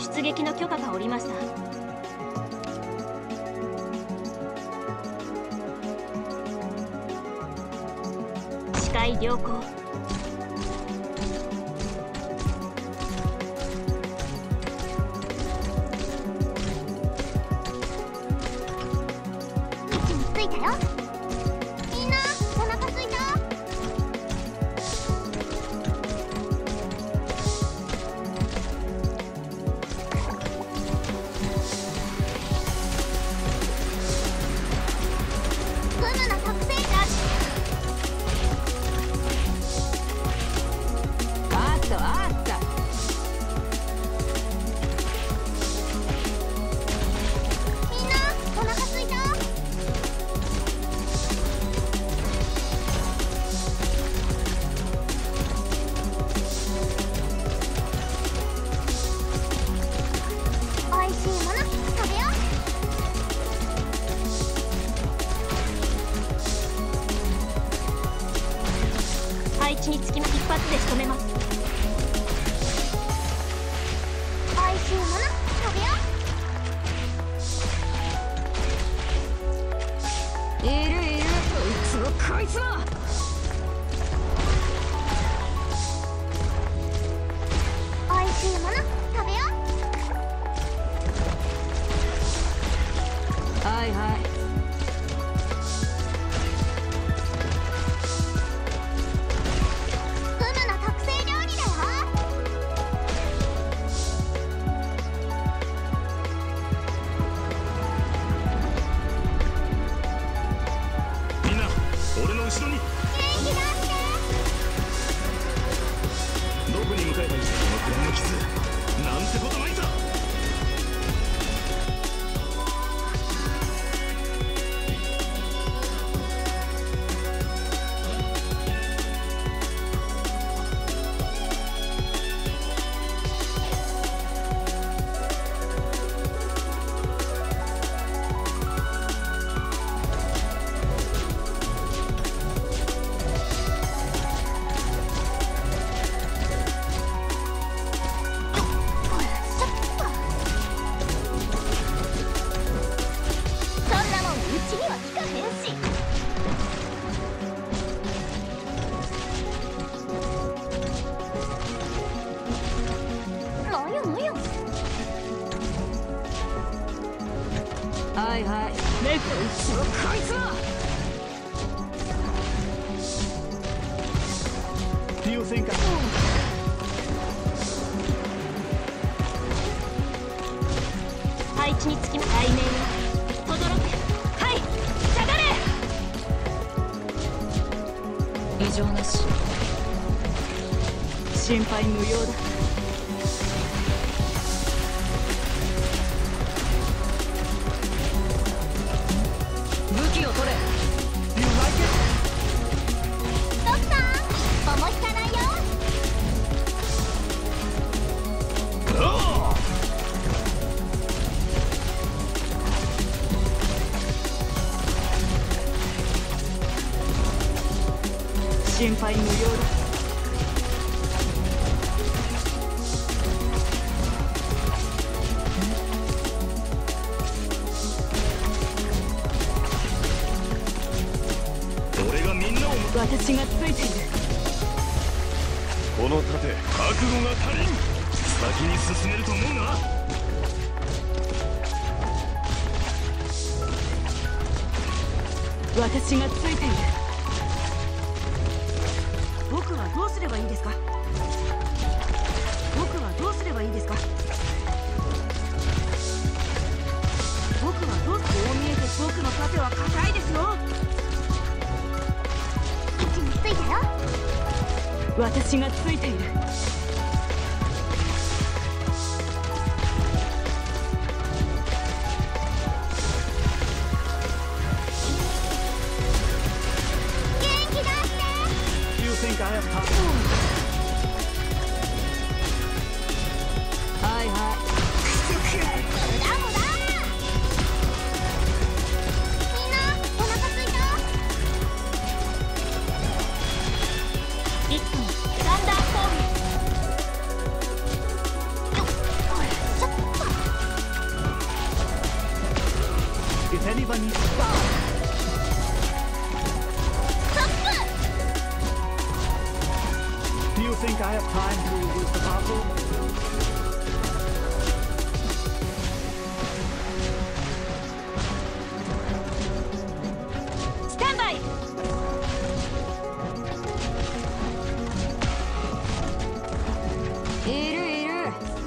出撃の許可が下りました。視界良好。 位置についたよ。みんなお腹すいた？グムの特製だし。 あったあった。 みんなお腹すいた？おいしいもの食べよう。 配置につきま一発で仕留めます。 おいしいもの食べよう。 いるいる。こいつもおいしいもの食べよう。 はいはい。 グムの特製料理だよ。 みんな俺の後ろに。 元気出して。 どこに向かえばいい？このくらいの傷なんてことないさ。 そんなもんうちには効かへんし。なんやなんや。 はいはい。ねこいつも利用せんか。 配置につきま対面よ。轟け。はい下がれ。 異常なし。心配無用だ。武器を取れ。 ドクター桃引かないよ。 心配無用だ。 俺がみんなを私がついている。 この盾覚悟が足りん。先に進めると思うな。 私がついている。 僕はどうすればいいですか？僕はどうすればいいですか？僕はどうこう見えて僕の盾は硬いですよ。 位置についたよ。 私がついている。 元気出して。 優先かやった。 はいはい。 無駄無駄。みんなお腹すいた？ リットンサンダーフォーム。 よっこれちょっと。 I have time to use the bathroom? Stand by! いるいる。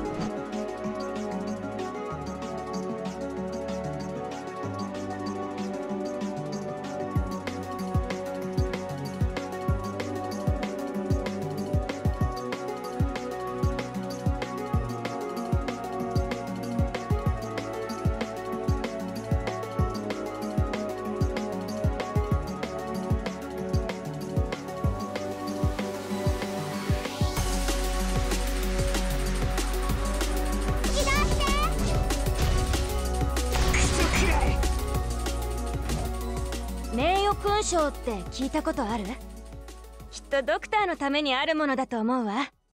名誉勲章って聞いたことある？きっとドクターのためにあるものだと思うわ。